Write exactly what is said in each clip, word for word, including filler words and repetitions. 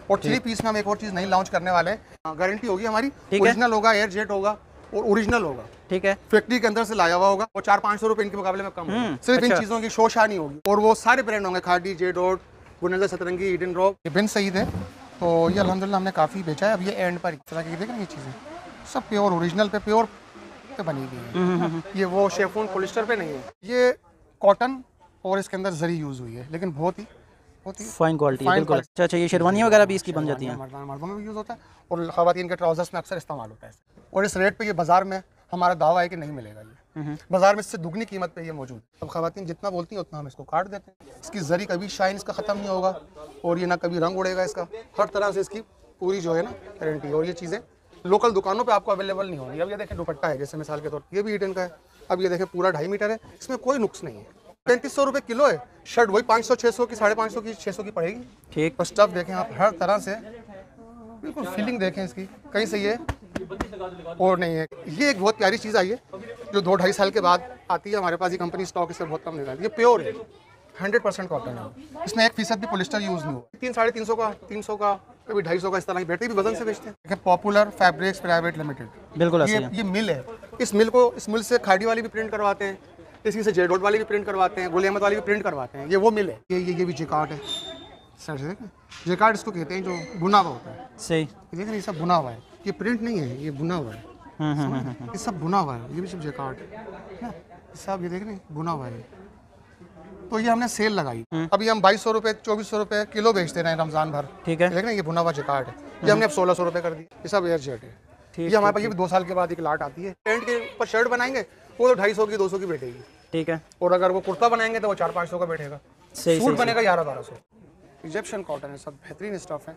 और three piece में हम एक और चीज़ नहीं लॉन्च करने वाले हैं, गारंटी होगी हमारी, ओरिजिनल होगा, एयर जेट होगा और ओरिजिनल होगा। ठीक है, फैक्ट्री के अंदर से लाया हुआ होगा और चार पाँच सौ रुपए इनके मुकाबले में कम होगा। सिर्फ अच्छा। इन चीज़ों की शोशा नहीं होगी और वो सारे ब्रांड होंगे, खादी, जे डॉट, गुनज़र, सतरंगी, ईडन रॉक। ये बिन सईद है, तो ये अल्हम्दुलिल्लाह हमने काफ़ी बेचा है। अब ये एंड पर इस तरह की देख रहे हैं ये चीज़ें सब प्योर ओरिजिनल पे प्योर पे बनी हुई है। ये वो शेफून पॉलिस्टर पे नहीं है, ये कॉटन और इसके अंदर जरी यूज़ हुई है, लेकिन बहुत ही बहुत ही फाइन क्वालिटी है बिल्कुल। अच्छा अच्छा, ये शेरवानी वगैरह भी इसकी बन जाती हैं? मर्दान मर्दों में भी यूज़ होता है और ख़वातीन के ट्राउजर्स में अक्सर इस्तेमाल होता है। और इस रेट पे ये बाजार में हमारा दावा है कि नहीं मिलेगा, ये बाजार में इससे दुगनी कीमत पे ये मौजूद है। अब ख़वातीन जितना बोलती हैं उतना हम इसको काट देते हैं। इसकी जरी कभी शाइन इसका ख़त्म नहीं होगा और ये ना कभी रंग उड़ेगा इसका, हर तरह से इसकी पूरी जो है ना गारंटी। और ये चीज़ें लोकल दुकानों पे आपको अवेलेबल नहीं होगी। अब ये देखें दुपट्टा है, जैसे मिसाल के तौर पर ये भी ईडन का है। अब ये देखें पूरा ढाई मीटर है, इसमें कोई नुक्स नहीं है। पैंतीस सौ रुपये किलो है, शर्ट वही पाँच सौ छः सौ की, साढ़े पाँच सौ की, छः सौ की पड़ेगी। ठीक, और स्टफ देखें आप, हर तरह से बिल्कुल फीलिंग देखें इसकी, कहीं से ये और नहीं है। ये एक बहुत प्यारी चीज़ आई है जो दो ढाई साल के बाद आती है हमारे पास। ये कंपनी स्टॉक इससे बहुत कम निकालती है। ये प्योर है, हंड्रेड परसेंट कॉटन है, इसमें एक फीसद भी पॉलिस्टर यूज़ नहीं हुआ। तीन साढ़े तीन सौ का, तीन सौ का, कभी ढाई सौ का, इस तरह की बैठे भी वजन से बेचते हैं। पॉपुलर फैब्रिक्स प्राइवेट लिमिटेड, बिल्कुल ये ये मिल है। इस मिल को इस मिल से खादी वाली भी प्रिंट करवाते हैं, इसी से जेडोट वाली भी प्रिंट करवाते हैं, गुल अहमद वाली भी प्रिंट करवाते हैं। ये वो मिल है। ये ये ये भी जेकार्ड है, सर देखें, जेकार्ड इसको कहते हैं जो बुना हुआ होता है। सही, देखें ये सब बुना हुआ है, ये प्रिंट नहीं है, ये बुना हुआ है। ये सब बुना हुआ है, ये भी सब जेकार्ड है, सब ये देख रहे हैं बुना हुआ है। तो ये हमने सेल लगाई, अभी हम बाईस सौ रुपये चौबीस सौ रुपये किलो बेचते रहे रमजान भर। ठीक है, देख रहे हैं ये बुना हुआ जेकार्ड है, ये हमने अब सोलह सौ रुपये कर दी। ये सब एयर जेट है। ये हमारे पास ये भी दो साल के बाद एक लाट आती है। पेंट के ऊपर शर्ट बनाएंगे वो तो ढाई सौ की दो सौ की बैठेगी। ठीक है, और अगर वो कुर्ता बनाएंगे तो वो चार पाँच सौ का बैठेगा। सही, सूट बनेगा ग्यारह बारह सौ। इजिप्शियन कॉटन है, सब बेहतरीन स्टफ है,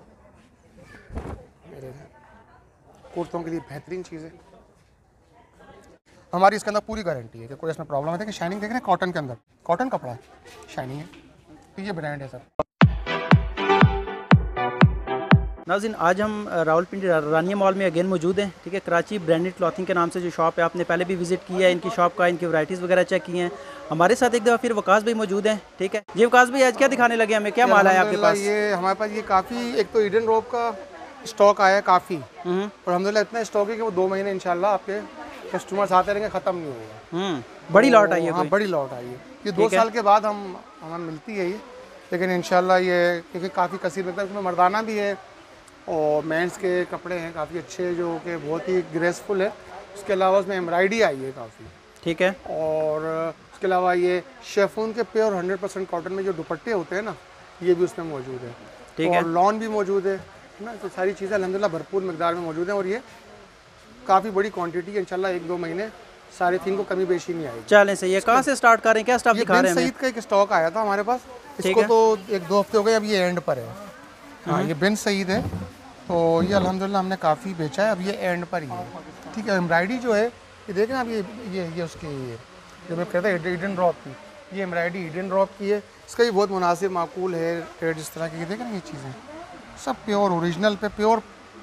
कुर्तों के लिए बेहतरीन चीज़ है हमारी। इसके अंदर पूरी गारंटी है कि कोई इसमें प्रॉब्लम है कि शाइनिंग देख रहे हैं, कॉटन के अंदर कॉटन कपड़ा है, शाइनिंग है, तो ये ब्रांड है सर। नाज़रीन, आज हम रावलपिंडी रानिया मॉल में अगेन मौजूद हैं। ठीक है, कराची ब्रांडेड क्लॉथिंग के नाम से जो शॉप है, आपने पहले भी विजिट किया है इनकी शॉप का, इनकी वैरायटीज़ वगैरह चेक की हैं। हमारे साथ एक दफ़ा फिर वकास भाई मौजूद हैं। ठीक है जी, वकास भाई आज क्या दिखाने लगे हमें, क्या माल है आपके पास? ये हमारे पास ये काफ़ी, एक तो ईडन रॉक का स्टॉक आया है काफ़ी, और अल्हम्दुलिल्लाह इतना स्टॉक है कि वो दो महीने इंशाल्लाह आपके कस्टमर्स आते रहेंगे, ख़त्म नहीं होगा। बड़ी लॉट आई है? हाँ, बड़ी लॉट आई है। ये दो साल के बाद हम हमें मिलती है ये, लेकिन इंशाल्लाह ये क्योंकि काफ़ी कसीर मिलता है, उसमें मर्दाना भी है और मेंस के कपड़े हैं काफ़ी अच्छे जो कि बहुत ही ग्रेसफुल है। उसके अलावा उसमें एम्ब्रॉयडरी आई है काफ़ी। ठीक है, और उसके अलावा ये शेफून के प्योर हंड्रेड परसेंट कॉटन में जो दुपट्टे होते हैं ना, ये भी उसमें मौजूद है। ठीक है, और लॉन भी मौजूद है ना, तो सारी चीज़ें अल्हम्दुलिल्लाह भरपूर मिकदार में मौजूद हैं और ये काफ़ी बड़ी क्वांटिटी है। इंशाल्लाह एक दो महीने सारे थिंग को कमी बेशी नहीं आएगी। चलें सही है, कहाँ से स्टार्ट करें, क्या स्टॉक दिखा रहे हैं? सईद का एक स्टॉक आया था हमारे पास, इसको तो एक दो हफ्ते हो गए, अब ये एंड पर है। हाँ, ये बिन सईद है, तो ये अल्हम्दुलिल्लाह हमने काफ़ी बेचा है, अब ये एंड पर ही है। ठीक है, एम्ब्रॉयडरी जो है ये देखें आप, ये ये ये उसकी ये जो मैं कहता है ईडन रॉक की, ये एम्ब्रॉयडरी ईडन रॉक की है। इसका भी बहुत मुनासिब माकूल है रेट, इस तरह की ये देखें ये चीज़ें सब प्योर ओरिजिनल पे प्योर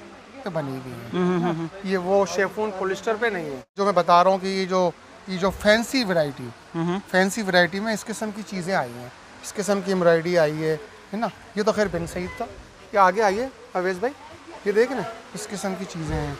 पे बनी हुई है। ये वो शेफून पॉलिस्टर पे नहीं है जो मैं बता रहा हूँ कि ये जो ये जो फैंसी वैरायटी फैंसी वैरायटी में इस किस्म की चीज़ें आई हैं, इस किस्म की एम्ब्रॉयडरी आई है है ना। ये तो खैर बिन सईद था। ये आगे आइए अवेश भाई, ये देख ना इस किस्म की चीज़ें हैं,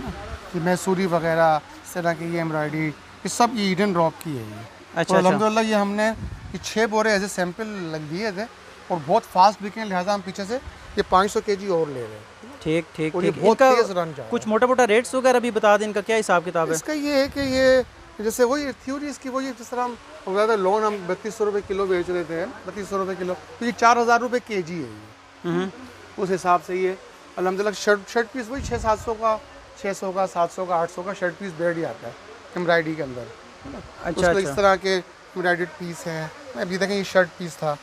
ये मैसूरी वगैरह इस तरह की ये एम्ब्रॉयडरी, ये सब ये ईडन रॉक की है ये। अच्छा, तो अल्हम्दुलिल्लाह ये हमने ये छः बोरे एज ए सैंपल लग दिए थे और बहुत फास्ट बिके, लिहाजा हम पीछे से ये पाँच सौ के जी और ले रहे हैं। ठीक ठीक ठीक, बहुत तेज रन जा कुछ मोटा मोटा रेट्स वगैरह भी बता दें, इनका क्या हिसाब किताब है? इसका ये है कि ये जैसे वही थ्योरी इसकी वही, जिस तरह हम ज़्यादा लोन हम बत्तीस सौ रुपये किलो बेच रहे थे, बत्तीस सौ रुपये किलो, तो ये चार हज़ार रुपये के जी है ये। उस हिसाब से ये अल्हम्दुलिल्लाह शर्ट शर्ट पीस वही छः सात सौ का, छः सौ का, सात सौ का, आठ सौ का शर्ट पीस बैठ ही आता है एम्ब्रॉयडरी के अंदर। अच्छा, अच्छा। इस तरह के एम्ब्रॉयडर्ड पीस हैं। अभी देखें ये शर्ट पीस था,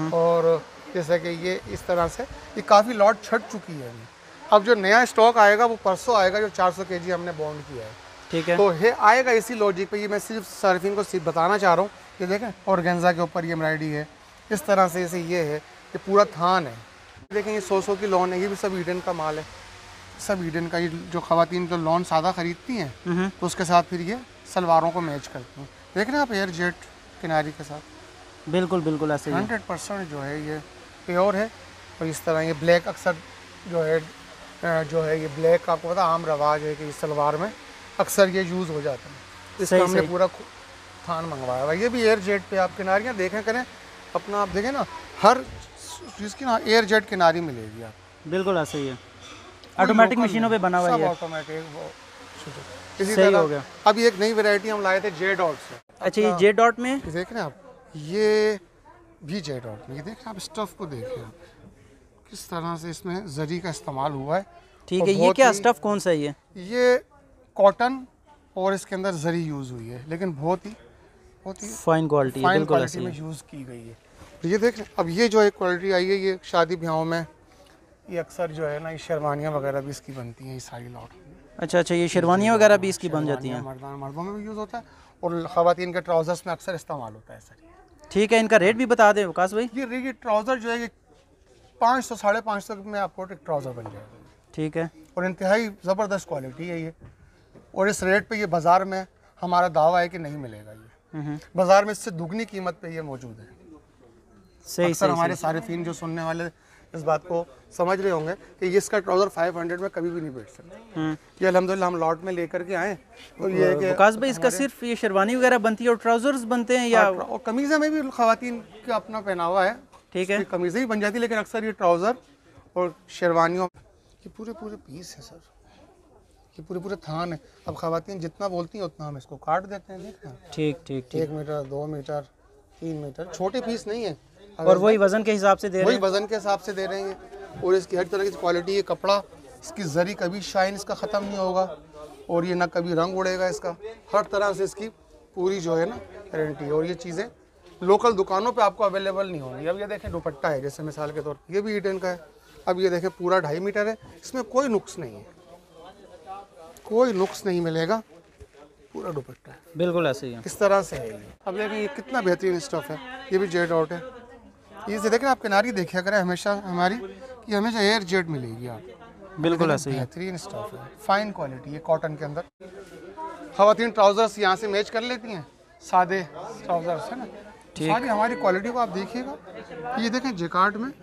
और जैसे कि ये इस तरह से ये काफ़ी लॉट छट चुकी है अभी। अब जो नया स्टॉक आएगा वो परसों आएगा, जो चार सौ के जी हमने बॉन्ड किया है। ठीक है, तो ये आएगा इसी लॉजिक पे। ये मैं सिर्फ सर्फिंग को सिर्फ बताना चाह रहा हूँ। ये देखें ऑर्गेन्जा के ऊपर ये एम्ब्रॉयडरी है इस तरह से, जैसे ये है, ये पूरा थान है। देखें ये सौ सौ की लॉन है, ये भी सब ईडन का माल है, सब ईडन का। ये जो ख़वातीन जो लॉन सादा ख़रीदती हैं तो उसके साथ फिर ये सलवारों को मैच करती हैं। देख रहे हैं आप एयर जेट किनारी के साथ, बिल्कुल बिल्कुल ऐसे हंड्रेड परसेंट जो है ये प्योर है और इस तरह ये ब्लैक अक्सर जो है अ, जो है ये ब्लैक आपको पता आम रवाज है कि इस सलवार में अक्सर ये यूज़ हो जाता है। इसका सही, हमने सही। पूरा थान मंगवाया हुआ है। ये भी एयर जेट पे आप किनारियाँ देखें करें अपना, आप देखें ना हर चीज़ की ना एयर जेट किनारी मिलेगी आप। बिल्कुल ऐसे ही है, ऑटोमेटिक मशीनों पे बना हुआ सब है। ऑटोमेटिक वो इसी सही तरह हो गया। अभी एक नई वैरायटी हम लाए थे जे डॉट से। अच्छा, ये जे डॉट में ये देख रहे हैं आप, ये भी जे डॉट में, ये देख रहे हैं आप, स्टफ को देखें आप किस तरह से इसमें जरी का इस्तेमाल हुआ है। ठीक और है। ये बहुत क्या ही- स्टफ कौन सा है ये? ये कॉटन और इसके अंदर जरी यूज़ हुई है, लेकिन बहुत ही बहुत ही फाइन क्वालिटी है, फाइन बिल्कुल क्वालिटी ऐसे में ही है। यूज़ की गई है। तो ये देख रहे हैं, अब ये जो एक क्वालिटी आई है ये शादी ब्याहों में ये अक्सर जो है ना ये शेरवानियाँ वगैरह भी इसकी बनती हैं, ये सारी लॉट। अच्छा अच्छा, ये शेरवानियाँ वगैरह भी इसकी बन जाती हैं। मर्दान मर्दों में भी यूज़ होता है और ख़वातीन के ट्राउजर्स में अक्सर इस्तेमाल होता है सर। ठीक है, इनका रेट भी बता दें वकास भाई। ये ये ट्राउज़र जो है ये पाँच सौ साढ़े पाँच सौ में आपको एक ट्राउज़र बन जाएगा ठीक है। और इंतहाई ज़बरदस्त क्वालिटी है ये। और इस रेट पे ये बाज़ार में हमारा दावा है कि नहीं मिलेगा ये। हम्म, बाज़ार में इससे दुगनी कीमत पे ये मौजूद है। सही अक्सर सही हमारे सही। सारिफीन जो सुनने वाले इस बात को समझ रहे होंगे कि ये इसका ट्राउज़र पाँच सौ में कभी भी नहीं बेच सकते। हम्म। ये अल्हम्दुलिल्लाह हम लॉट में लेकर के आए तो ये है कि वकास भाई इसका सिर्फ ये शेरवानी वगैरह बनती है और ट्राउजर्स बनते हैं या? और कमीज़ें में भी ख़वातीन का अपना पहनावा है, ठीक है। कमीज़ें ही बन जाती है, लेकिन अक्सर ये ट्राउज़र और शेरवानियों ये पूरे पूरे पीस है सर, ये पूरे पूरे थान है। अब ख़वातीन जितना बोलती हैं उतना हम इसको काट देते हैं, देख रहे हैं, ठीक ठीक ठीक। एक मीटर दो मीटर तीन मीटर, छोटे पीस नहीं है। और वही वजन के हिसाब से दे रहे वही हैं? वजन के हिसाब से दे रहे हैं और इसकी हर तरह की क्वालिटी, ये कपड़ा इसकी जरी कभी शाइन इसका ख़त्म नहीं होगा और ये ना कभी रंग उड़ेगा इसका, हर तरह से इसकी पूरी जो है ना गारंटी है। और ये चीज़ें लोकल दुकानों पे आपको अवेलेबल नहीं होंगी। अब ये देखें दुपट्टा है जैसे मिसाल के तौर पर, ये भी ईटन का है। अब ये देखें पूरा ढाई मीटर है, इसमें कोई नुक्स नहीं है, कोई नुक्स नहीं मिलेगा, पूरा दुपट्टा है बिल्कुल ऐसे ही है। इस तरह से है ये। अब देखें ये कितना बेहतरीन स्टफ है, ये भी जेट आउट है। ये से देखें आप किनारी देखिए करें हमेशा हमारी कि हमेशा एयर जेट मिलेगी आप। बिल्कुल ऐसे ही है। बेहतरीन स्टफ है, फाइन क्वालिटी है कॉटन के अंदर। ख़वातीन ट्राउजर्स यहाँ से मैच कर लेती हैं, सादे ट्राउजर्स है ना, सारी हमारी क्वालिटी को आप देखिएगा। ये देखें जेकार्ड में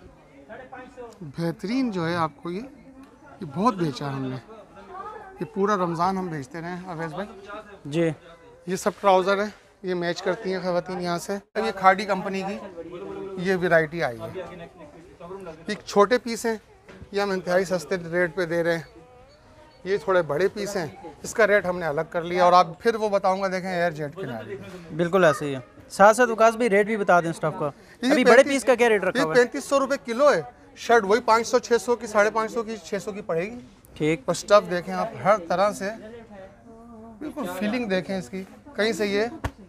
बेहतरीन जो है आपको ये ये बहुत बेचा हमने, ये पूरा रमज़ान हम बेचते रहे अवैस भाई जी। ये सब ट्राउज़र है, ये मैच करती हैं ख़वातीन यहाँ से। अब ये खाड़ी कंपनी की ये वैरायटी आई है, ये छोटे पीस हैं, ये हम इंतहाई सस्ते रेट पे दे रहे हैं। ये थोड़े बड़े पीस हैं, इसका रेट हमने अलग कर लिया और आप फिर वो बताऊंगा, देखें एयर जेट किनारे। बिल्कुल ऐसे ही है। साथ साथ वकास भाई रेट भी बता दें स्टफ का। ये अभी बड़े पैंतीस- पीस का क्या रेट रखा ये हुआ है? पैंतीस सौ रुपये किलो है। शर्ट वही पाँच सौ छः सौ की, साढ़े पाँच सौ की, छः सौ की पड़ेगी। ठीक। और स्टफ देखें आप हर तरह से, बिल्कुल फीलिंग देखें इसकी, कहीं से ये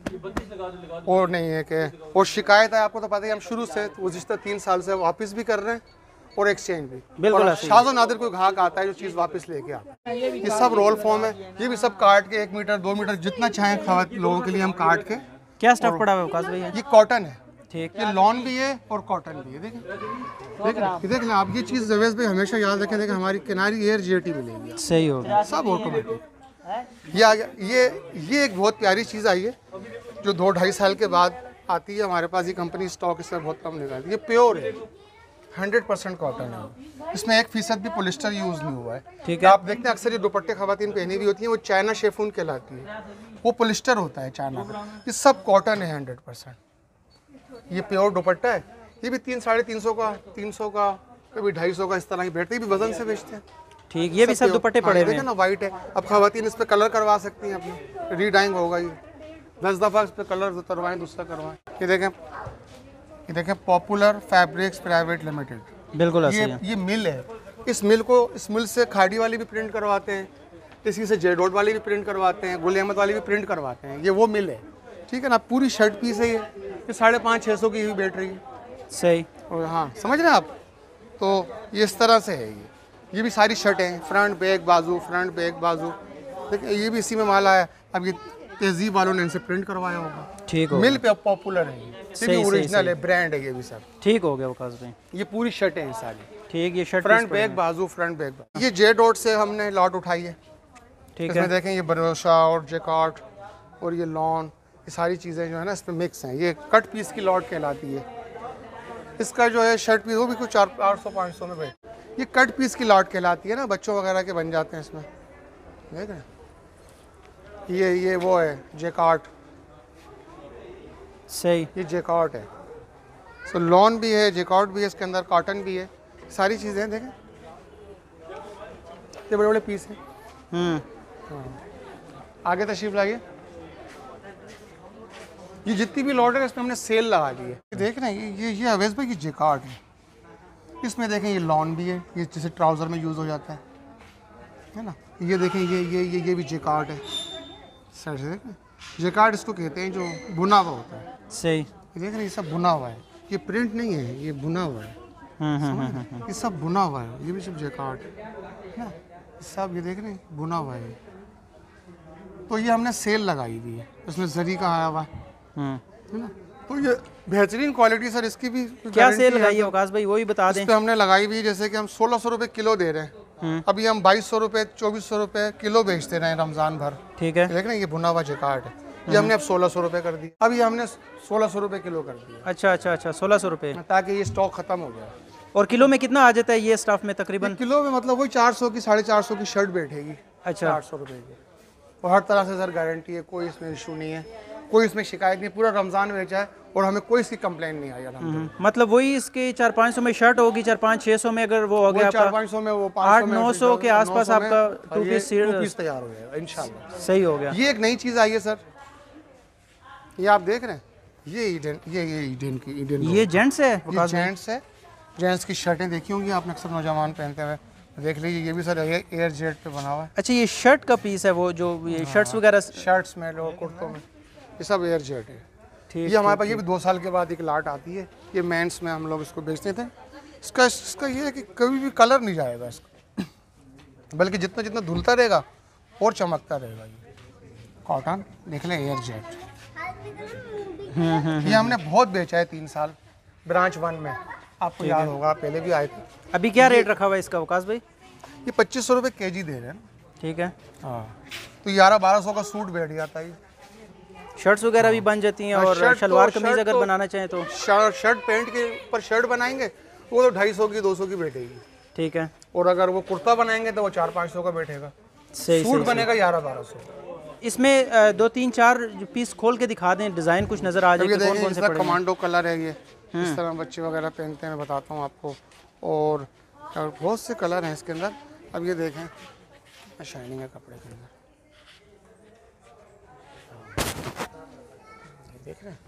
और नहीं है कि और शिकायत है। आपको तो पता ही, हम शुरू से गुज़िश्ता तीन साल से वापस भी कर रहे हैं और एक्सचेंज भी। बिल्कुल और ऐसे ही। शाज़ो नादिर कोई ग्राहक आता है जो चीज़ वापस लेके आता है। ये सब रोल फॉर्म है, ये भी सब काट के एक मीटर दो मीटर जितना चाहें खवात लोगों के लिए हम काट के। क्या स्टफ पड़ा हुआ है वकास भाई? ये कॉटन है, ठीक। ये लॉन भी है और कॉटन भी है। देखें देखें ये देख लें आप, ये चीज़ जवेज भाई हमेशा याद रखें, देखें हमारी किनारी एयर जेटी मिलेगी, सही हो गया। सब ऑटोमेटिक। ये आ गया, ये ये एक बहुत प्यारी चीज़ आई है जो दो ढाई साल के बाद आती है हमारे पास। ये कंपनी स्टॉक इससे बहुत कम निकालती है। ये प्योर है, हंड्रेड परसेंट कॉटन है, इसमें एक फीसद भी पॉलिस्टर यूज़ नहीं हुआ है। ठीक है। आप देखते हैं अक्सर ये दुपट्टे खवातीन पहनी हुई होती हैं, वो चाइना शेफून कहलाती है, वो पॉलिस्टर होता है चाइना का। ये सब कॉटन है हंड्रेड परसेंट। ये प्योर दुपट्टा है, ये भी तीन साढ़े तीन सौ का, तीन सौ का, कभी ढाई सौ का, इस तरह की बैठते हैं, ये भी वजन से बेचते हैं। ठीक, ये भी सब दुपट्टे हाँ, पड़े ये हुए देखें हैं। ना वाइट है। अब खवातीन इस पे कलर करवा सकती हैं अपना, रीडाइंग होगा, ये दस दफ़ा इस पे कलर उतरवाएं, दूसरा करवाएं। ये देखें, ये देखें पॉपुलर फैब्रिक्स प्राइवेट लिमिटेड, बिल्कुल ऐसे ये ही है। ये मिल है। इस मिल को इस मिल से खाड़ी वाली भी प्रिंट करवाते हैं, इसी से जेडोड वाली भी प्रिंट करवाते हैं, गुल अहमद वाली भी प्रिंट करवाते हैं। ये वो मिल है, ठीक है ना। पूरी शर्ट पीस है ये, ये साढ़े पाँच छः सौ की ही बैठ रही है। सही। और हाँ, समझ रहे हैं आप, तो ये इस तरह से है। ये ये भी सारी शर्टें हैं, फ्रंट बैक बाजू, फ्रंट बैक बाजू। देखिए ये भी इसी में माल आया। अब ये तहजीब वालों ने इनसे प्रिंट करवाया होगा। ठीक हो मिल पे अब पॉपुलर है, ये ये सही, भी सही, ओरिजिनल सही। है, ब्रांड है ये भी सब। ठीक हो गया वकास भाई। ये पूरी शर्टें हैं सारी, ठीक, ये शर्ट फ्रंट बैक बाजू, फ्रंट बैक बाजू। ये जे डॉट से हमने लॉट उठाई है। ठीक इसमें है। देखें ये बरोशा और जेकार्ड और ये लॉन, ये सारी चीज़ें जो है ना इसमें मिक्स हैं। ये कट पीस की लॉट कहलाती है। इसका जो है शर्ट पीस वो भी कुछ चार आठ सौ पाँच सौ में बैठ। ये कट पीस की लॉट कहलाती है ना, बच्चों वगैरह के बन जाते हैं इसमें, देख रहे हैं। ये ये वो है जेकार्ट, सही, ये जेकार्ट है। सो लॉन भी है, जेकार्ट भी है, इसके अंदर कॉटन भी है, सारी चीज़ें हैं। देखें ये बड़े बड़े पीस हैं। हम्म हाँ, आगे तशरीफ लाइए। ये जितनी भी लॉट है इसमें हमने सेल लगा दी है। देख रहे हैं ये ये अवेज भाई, ये जेकार्ट है। इसमें देखें ये लॉन भी है, ये जैसे ट्राउज़र में यूज़ हो जाता है है ना। ये देखें ये ये ये ये भी जेकार्ट है। साइड से देखें, जेकार्ट इसको कहते हैं जो बुना हुआ होता है। सही, ये देख रहे हैं ये सब बुना हुआ है, ये प्रिंट नहीं है, ये बुना हुआ है। हम्म हम्म समझ रहे हैं? ये सब बुना हुआ है, ये भी सब जेकार्ट है ना, सब ये देख रहे हैं बुना हुआ है। तो ये हमने सेल लगाई हुई है, इसमें जरी का आया हुआ है हम्म है ना। तो ये बेहतरीन क्वालिटी सर, इसकी भी क्या सेल लगाई है वकास भाई, वही बता दें। इस पे हमने लगाई हुई, जैसे कि हम सोलह सौ रुपये किलो दे रहे हैं, अभी हम बाईस सौ रुपये चौबीस सौ रुपये किलो बेचते रहे हैं रमज़ान भर। ठीक है, देख रहे हैं ये बुना हुआ जेकार्ट है, ये हमने अब सोलह सौ रुपये कर दी, अभी हमने सोलह सौ रुपये किलो कर दिया। अच्छा अच्छा अच्छा, सोलह सौ रुपये, ताकि ये स्टॉक ख़त्म हो गया। और किलो में कितना आ जाता है ये स्टाफ में तकरीबन? किलो में मतलब वही चार सौ की साढ़े चार सौ की शर्ट बैठेगी। अच्छा, चार सौ रुपये की, और हर तरह से सर गारंटी है, कोई इसमें इशू नहीं है, कोई इसमें शिकायत नहीं। पूरा रमज़ान बेचा है और हमें कोई इसकी कंप्लेंट नहीं आई अल्हम्दुलिल्लाह। मतलब वही इसके चार पाँच सौ में शर्ट होगी, चार पाँच छः सौ में अगर वो हो गया चार पाँच सौ में, वो आठ नौ सौ के आसपास आपका टू पीस पीस तैयार हो जाएगा इंशाल्लाह। सही हो गया। ये एक नई चीज़ आई है सर, ये आप देख रहे हैं, ये ईडन, ये ये ईडन की ईडन ये जेंट्स है, ये जेंट्स है। जेंट्स की शर्टें देखी होंगी आपने, अक्सर नौजवान पहनते हुए, देख लीजिए। ये भी सर एयर जेट पे बना हुआ है। अच्छा, ये शर्ट का पीस है, वो जो ये शर्ट्स वगैरह, शर्ट्स में और कुर्तों में, ये सब एयर जेट है। ठीक, ये हमारे पास ये भी दो साल के बाद एक लाट आती है, ये मेंस में हम लोग इसको बेचते थे। इसका इसका ये है कि कभी भी कलर नहीं जाएगा इसका, बल्कि जितना जितना धुलता रहेगा और चमकता रहेगा। ये कॉटन देख लें, एयर जेट। ये हमने बहुत बेचा है, तीन साल ब्रांच वन में, आपको याद होगा पहले भी आए थे। अभी क्या रेट रखा हुआ है इसका वकास भाई? ये पच्चीस सौ रुपये के जी दे रहे हैं ना। ठीक है, हाँ, तो ग्यारह बारह सौ का सूट बैठ जाता है। शर्ट्स वगैरह भी बन जाती हैं, और शर्ट शलवार तो- कमीज शर्ट अगर तो- बनाना चाहें तो शर्ट शर्ट पैंट के ऊपर शर्ट बनाएंगे वो तो ढाई सौ की दो सौ की बैठेगी। ठीक है, और अगर वो कुर्ता बनाएंगे तो वो चार पाँच सौ का बैठेगा। सही सूट सही, बनेगा ग्यारह बारह सौ। इसमें अ, दो तीन चार पीस खोल के दिखा दें, डिज़ाइन कुछ नज़र आ जाए ये कि कौन देखिए कौन से इसका पड़े हैं। कमांडो कलर है, ये इस तरह बच्चे वगैरह पहनते हैं, मैं बताता हूँ आपको। और और बहुत से कलर हैं इसके अंदर। अब ये देखें, शाइनिंग है कपड़े के अंदर, ये देख रहे हैं,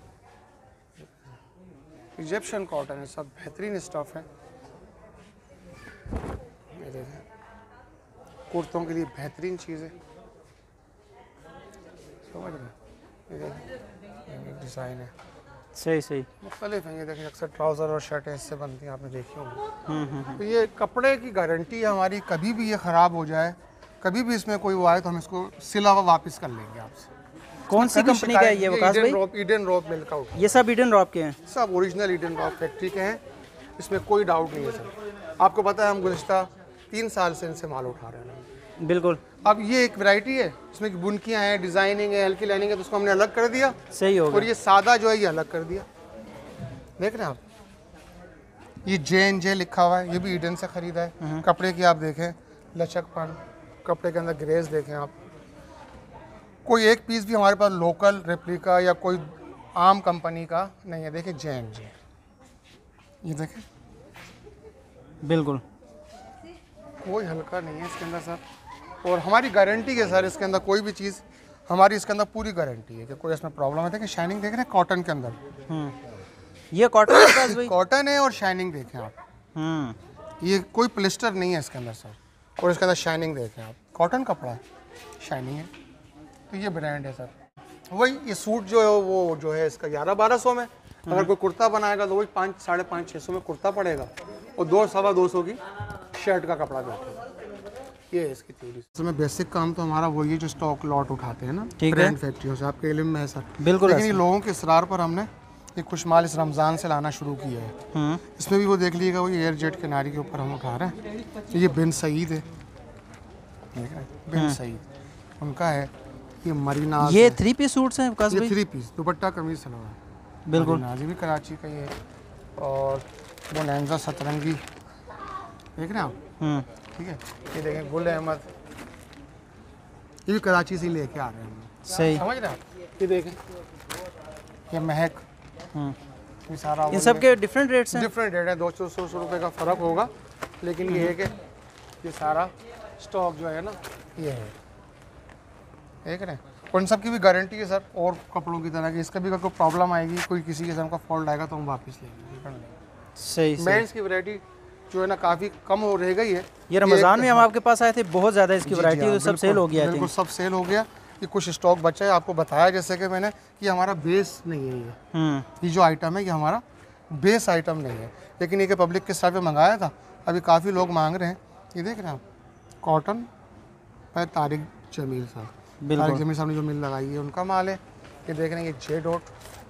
इजिप्शियन कॉटन है, सब बेहतरीन स्टफ है। ये देखें, कुर्तों के लिए बेहतरीन चीज़ है, समझ रहे हैं। ये देखें, ये डिज़ाइन है, सही सही, मुख्तलिफ हैं। ये देखें, अक्सर ट्राउज़र और शर्टें इससे बनती हैं, आपने देखी होंगी। हम्म हम्म, तो ये कपड़े की गारंटी है हमारी, कभी भी ये ख़राब हो जाए, कभी भी इसमें कोई वो आए तो हम इसको सिला हुआ वापस कर लेंगे आपसे। कौन सी कभी कंपनी का है ये वकास ईडन भाई? रॉप, ईडन रॉप मिल्क आउट, ये सब ईडन रॉप के हैं? सब ओरिजिनल ईडन रॉप फैक्ट्री के हैं, इसमें कोई डाउट नहीं है सर। आपको पता है हम गुज़िश्ता तीन साल से इनसे माल उठा रहे हैं। बिल्कुल। अब ये एक वैरायटी है, इसमें बुनकियाँ हैं, डिज़ाइनिंग है, हल्की लाइनिंग है, तो उसको हमने अलग कर दिया। सही हो और गया। ये सादा जो है ये अलग कर दिया। देख रहे हैं आप, ये जे एन जे लिखा हुआ है, ये भी ईडन से ख़रीदा है। कपड़े की आप देखें लचकपन, कपड़े के अंदर ग्रेस देखें आप। कोई एक पीस भी हमारे पास लोकल रेप्लिका या कोई आम कंपनी का नहीं है। देखें जे एन जे, ये देखें, बिल्कुल कोई हल्का नहीं है इसके अंदर सर। और हमारी गारंटी है सर, इसके अंदर कोई भी चीज़ हमारी इसके अंदर पूरी गारंटी है कि कोई इसमें प्रॉब्लम है। देखें शाइनिंग देख रहे हैं कॉटन के अंदर, हम्म, ये कॉटन के पास भाई? कॉटन है और शाइनिंग देखें आप, हम्म, ये कोई प्लिस्टर नहीं है इसके अंदर सर। और इसके अंदर शाइनिंग देखें आप, कॉटन कपड़ा है, शाइनिंग है। तो ये ब्रांड है सर। वही ये सूट जो है वो जो है इसका ग्यारह बारह सौ में, अगर कोई कुर्ता बनाएगा तो वही पाँच साढ़े पाँच छः सौ में कुर्ता पड़ेगा, और दो सवा दो सौ की शर्ट का कपड़ा बैठेगा। ये है इसकी थ्योरी। इसमें बेसिक काम तो हमारा वही है जो स्टॉक लॉट उठाते हैं ना ब्रांड फैक्ट्रियों से, आपके इल्म में है सर। बिल्कुल। लेकिन ये लोगों के इसरार पर हमने ये कुछ माल इस रमज़ान से लाना शुरू किया है। इसमें भी वो देख लीजिएगा, वो एयर जेट के नारी के ऊपर हम उठा रहे हैं। ये बिन सईद है, देख रहे हैं, बिन सईद उनका है। ये मरीना, ये थ्री पीस सूट्स हैं वकास ये भाई? थ्री पीस दुपट्टा कमीज सलवार, बिल्कुल। मरीनाज़, ये भी कराची का ही है। और बोनैंजा सतरंगी देख रहे हैं आप, हम्म ठीक है। ये देखें गुल अहमद, ये भी कराची से ही लेके आ रहे हैं हम, सही। समझ रहे हैं आप। ये देखें ये महक, हम्म ये सारा इन सब के डिफरेंट रेट्स हैं। डिफरेंट रेट है, दो सौ सौ सौ रुपये का फ़र्क होगा, लेकिन ये है कि ये सारा स्टॉक जो है ना ये है, देख रहे हैं। और इन सब की भी गारंटी है सर, और कपड़ों की तरह की, इसका भी अगर कोई प्रॉब्लम आएगी, कोई किसी किस्म का फॉल्ट आएगा तो हम वापस लेंगे, रिटर्न लेंगे। सही सही। मेंस की वैरायटी जो है ना काफ़ी कम हो रह गई है। ये रमज़ान में हम आपके पास आए थे, बहुत ज़्यादा इसकी जी, वैरायटी जी, हाँ, तो सब सेल हो गया है। बिल्कुल सब सेल हो गया। ये कुछ स्टॉक बचा है, आपको बताया जैसे कि मैंने कि हमारा बेस नहीं है ये हम्म ये जो आइटम है ये हमारा बेस आइटम नहीं है, लेकिन ये पब्लिक के स्टाफ पे मंगाया था, अभी काफ़ी लोग मांग रहे हैं। ये देख रहे हैं आप, कॉटन पर तारिक जमील साहब, तारिक जमील साहब ने जो मिल लगाई है उनका माल है। ये देख रहे हैं, ये जे डॉट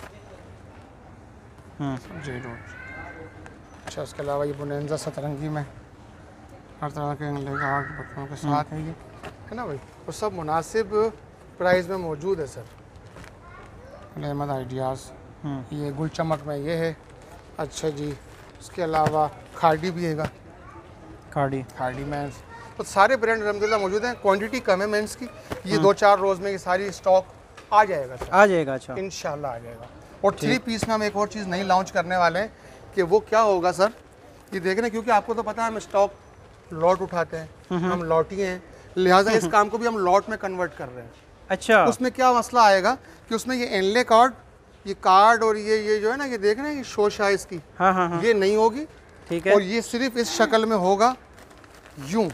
हम्म जे डॉट अच्छा। उसके अलावा ये बोनैंजा सतरंगी में हर तरह के आर्ट बच्चों के साथ है, ये है ना भाई, वो सब मुनासिब प्राइस में मौजूद है सर। अहमद आइडियाज़, ये गुल चमक में ये है। अच्छा जी, उसके अलावा खाड़ी भी हैगा, खाड़ी खाड़ी मेंस, तो सारे ब्रांड अलहमदिल्ला मौजूद हैं। क्वांटिटी कम है मेंस की, ये दो चार रोज़ में ये सारी स्टॉक आ जाएगा सर, आ जाएगा। अच्छा इंशाल्लाह आ जाएगा। और थ्री पीस में हम एक और चीज़ नई लॉन्च करने वाले हैं कि वो क्या होगा सर, ये देख रहे हैं, क्योंकि आपको तो पता है हम स्टॉक लॉट उठाते हैं, हम लॉटी हैं, लिहाजा इस काम को भी हम लॉट में कन्वर्ट कर रहे हैं। अच्छा उसमें क्या मसला आएगा कि उसमें ये एनले कार्ड, ये कार्ड और ये ये जो है ना, ये देख रहे हैं, ये शोशा है इसकी, हाँ हाँ हाँ ये नहीं होगी, ठीक है। और ये सिर्फ इस शक्ल में होगा, यूं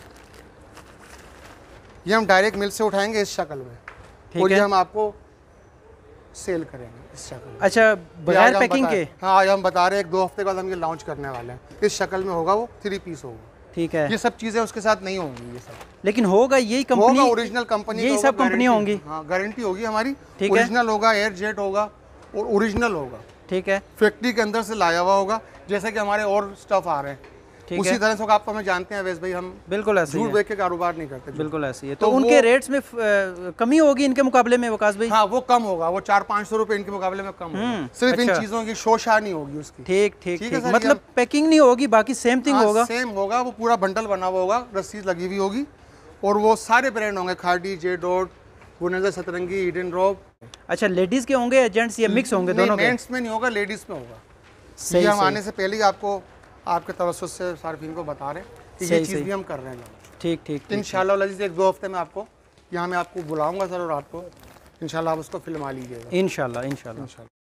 ये हम डायरेक्ट मिल से उठाएंगे इस शक्ल में, और ये हम आपको सेल करेंगे इस शक्ल में। अच्छा, ये आज बगैर हम पैकिंग बता- के? हाँ, आज हम बता रहे हैं, एक दो हफ्ते बाद हम ये लॉन्च करने वाले हैं, इस शक्ल में होगा, वो थ्री पीस होगा, ठीक है। ये सब चीज़ें उसके साथ नहीं होंगी, ये सब लेकिन होगा यही होगा कंपनी, ओरिजिनल कंपनी, यही सब कंपनियां होंगी। हाँ, गारंटी होगी हमारी, ठीक है। ओरिजिनल होगा, एयर जेट होगा और ओरिजिनल होगा, ठीक है फैक्ट्री के अंदर से लाया हुआ होगा, जैसे कि हमारे और स्टफ आ रहे हैं, ठीक उसी है। तरह से आप हमें जानते हैं वैसे भाई, हम बिल्कुल ऐसे ही झूठ है। बेच के कारोबार नहीं करते। बिल्कुल ऐसे ही है। तो, तो उनके वो- रेट्स में फ- कमी होगी इनके मुकाबले में वकास भाई? हाँ, वो कम होगा, वो चार पाँच सौ रुपये इनके मुकाबले में कम होगा, सिर्फ इन अच्छा। चीज़ों की शोशा नहीं होगी उसकी। ठीक ठीक ठीक है ठीक, सर, मतलब पैकिंग नहीं होगी, बाकी सेम थिंग हाँ, होगा। सेम होगा, वो पूरा बंडल बना हुआ होगा, रसीद लगी हुई होगी, और वो सारे ब्रांड होंगे, खाड़ी, जे डॉट, बोनैंजा सतरंगी, ईडन रॉब। अच्छा, लेडीज के होंगे, जेंट्स या मिक्स होंगे दोनों के? मेंस में नहीं होगा, लेडीज में होगा। सही ये हम सही। आने से पहले ही आपको आपके तवज्जुह से सार्फिन को बता रहे हैं कि सही, ये चीज़ सही। भी हम कर रहे हैं। ठीक ठीक ठीक। इंशाल्लाह अज़ीज़ एक दो हफ्ते में आपको यहाँ मैं आपको बुलाऊंगा सर, और आपको इंशाल्लाह आप उसको फिल्मा लीजिएगा इंशाल्लाह इंशाल्लाह। इंशाल्लाह।